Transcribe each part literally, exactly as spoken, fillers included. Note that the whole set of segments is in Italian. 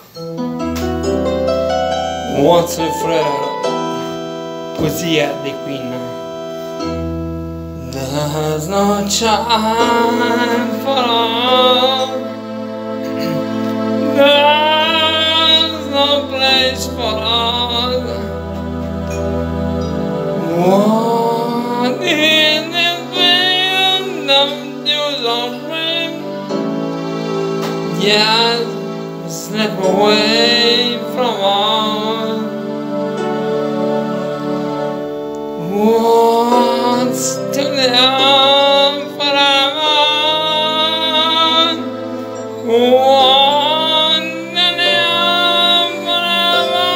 Once and Forever, poesia di Queen. There's no time for us, there's no place for us. What is this thing of news of dream? Yes, slip away from us. What's to live forever? One to live forever.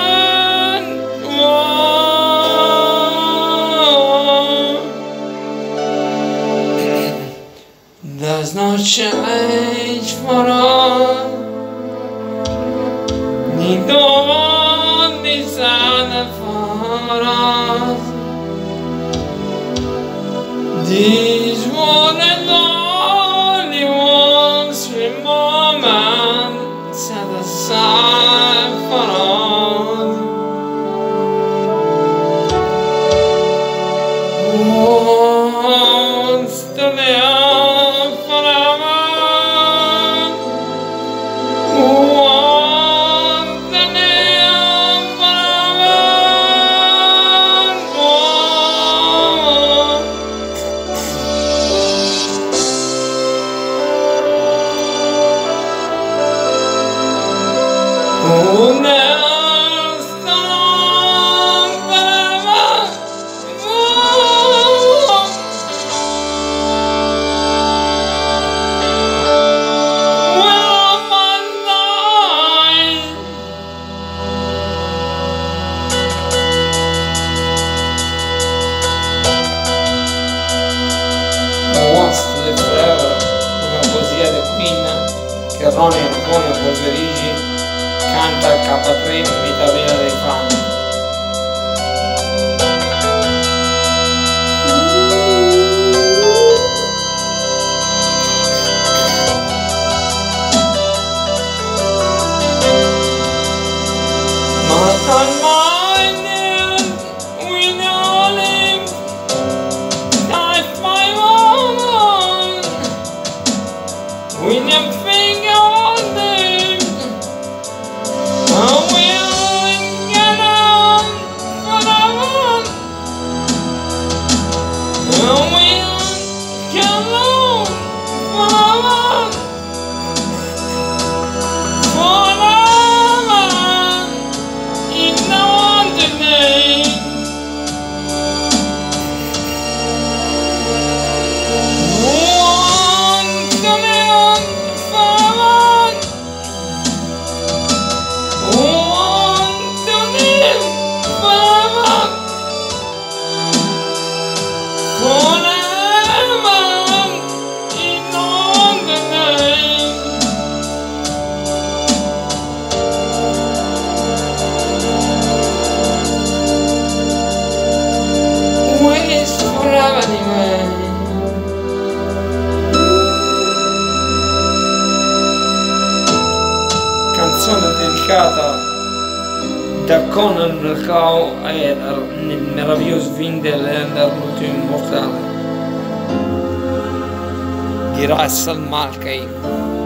One. There's no change for us. Neither one decided for us. These were the only ones we moments set aside for us. Once to live forever. Oh, there's no forever. Well, my life. Once to Live Forever, una poesia di Queen che Ronnie Arcone Polverigi canta al K tre Vita Vera dei Fan. My son minded, we know him, touch my woman, we never finger on them. I will get on forever. I will get on forever. Forever in the name. One to live forever. Want to live forever, forever in all the name. Waste forever anyway. Canzone dedicata da Conor McCall e nel meraviglioso film dell'Ender l'ultimo immortale di Russell Mulcahy.